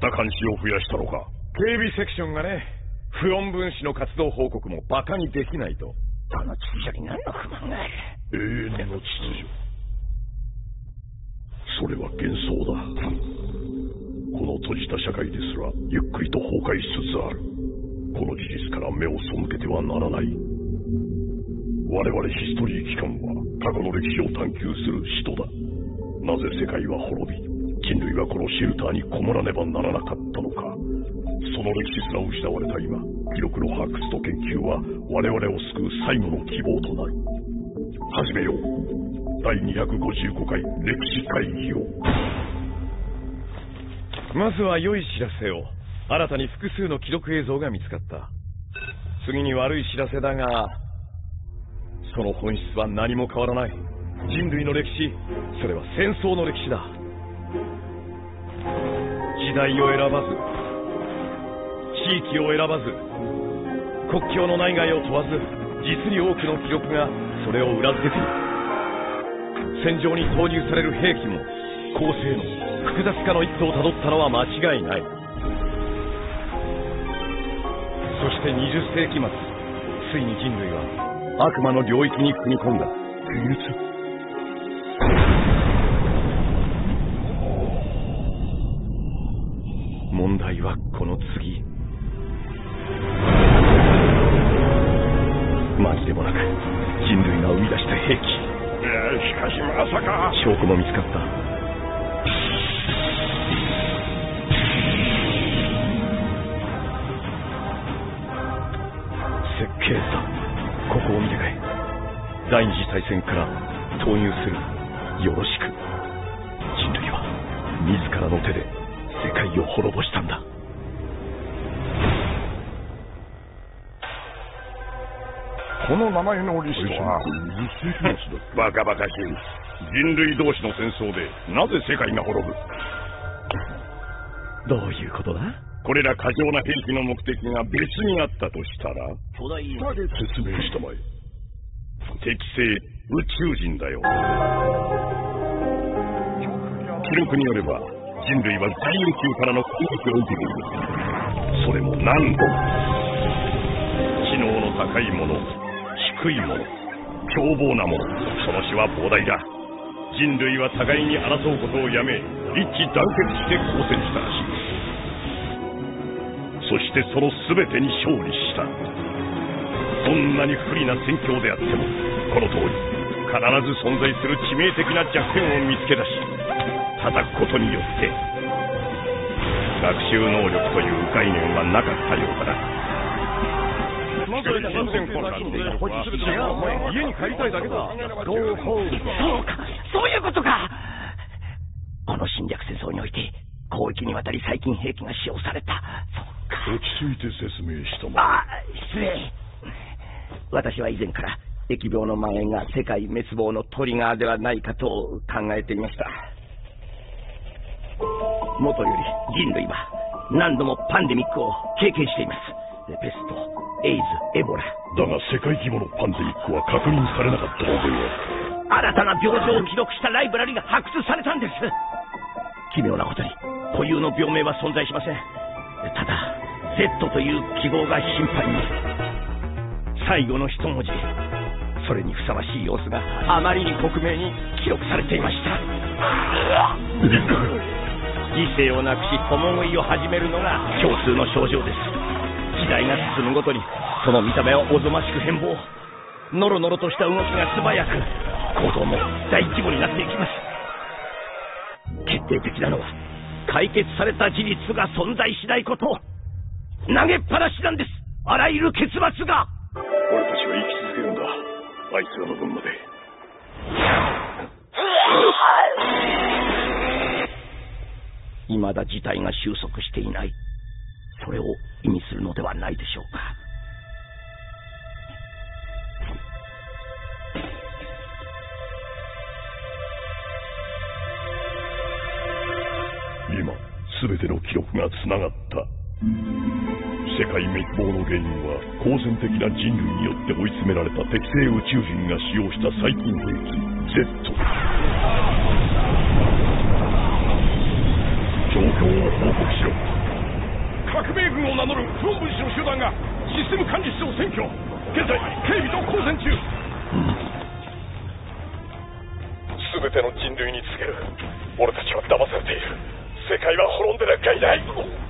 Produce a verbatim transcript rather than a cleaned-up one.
た監視を増やしたのか。 警備セクションがね、不穏分子の活動報告もバカにできないと。 この秩序に何の不満がある。 永遠の秩序。それは幻想だ。この閉じた社会ですらゆっくりと崩壊しつつある。この事実から目を背けてはならない。我々ヒストリー機関は過去の歴史を探求する使徒だ。なぜ世界は滅び、人類はこのシェルターにこもらねばならなかったのか。その歴史すら失われた今、記録の発掘と研究は我々を救う最後の希望となる。始めよう。だいにひゃくごじゅうごかい歴史会議を。 まずは良い知らせを。新たに複数の記録映像が見つかった。次に悪い知らせだが、その本質は何も変わらない。人類の歴史、それは戦争の歴史だ。時代を選ばず、地域を選ばず、国境の内外を問わず、実に多くの記録がそれを裏付けている。戦場に投入される兵器も構成の複雑化の一途をたどったのは間違いない。そしてにじゅっせいき末、ついに人類は悪魔の領域に踏み込んだ。問題はこの次。紛れもなく人類が生み出した兵器。 いや、しかしまさか。 証拠も見つかった。設計図だ。ここを見てくれ。第二次大戦から投入する。よろしく。人類は自らの手で世界を滅ぼしたんだ。 この名前のリストはバカバカしい。人類同士の戦争でなぜ世界が滅ぶ。 どういうことだ。 これら過剰な兵器の目的が別にあったとしたら。説明したまえ。適正宇宙人だよ。記録によれば人類は大宇宙からの攻撃を受けている。それも何度も。知能の高いもの、低いもの、凶暴なもの、その死は膨大だ。人類は互いに争うことをやめ、一致団結して交戦したらしい。そしてその全てに勝利した。どんなに不利な戦況であっても、この通り必ず存在する致命的な弱点を見つけ出し、叩くことによって学習能力という概念はなかったようだ。 まずは人生から死んでいる保持する違う。お前家に帰りたいだけだ。 そうか、そういうことか。この侵略戦争において広域にわたり細菌兵器が使用された。そうか。 落ち着いて説明したまあ、失礼。私は以前から疫病の蔓延が世界滅亡のトリガーではないかと考えていました。もとより人類は何度もパンデミックを経験しています。ペスト、エイズ、エボラ。 だが世界規模のパンデミックは確認されなかったのでは。 新たな病状を記録したライブラリが発掘されたんです。奇妙なことに固有の病名は存在しません。ただ Z という記号が頻繁に。最後の一文字、それにふさわしい様子があまりに克明に記録されていました。理性をなくし共食いを始めるのが共通の症状です。時代が進むごとにその見た目はおぞましく変貌、ノロノロとした動きが素早く、行動も大規模になっていきます。決定的なのは解決された事実が存在しないこと。投げっぱなしなんです、あらゆる結末が。 俺たちは生き続けるんだ、あいつらの分まで。 未だ事態が収束していない、それを意味するのではないでしょうか。 今全ての記録がつながった。世界滅亡の原因は好戦的な人類によって追い詰められた適正宇宙人が使用した細菌兵器 Z。 状況を報告しろ。 軍を名乗るフロン分子の集団がシステム管理室を占拠。現在警備と交戦中。 全ての人類に告げる。俺たちは騙されている。世界は滅んでなんかいない。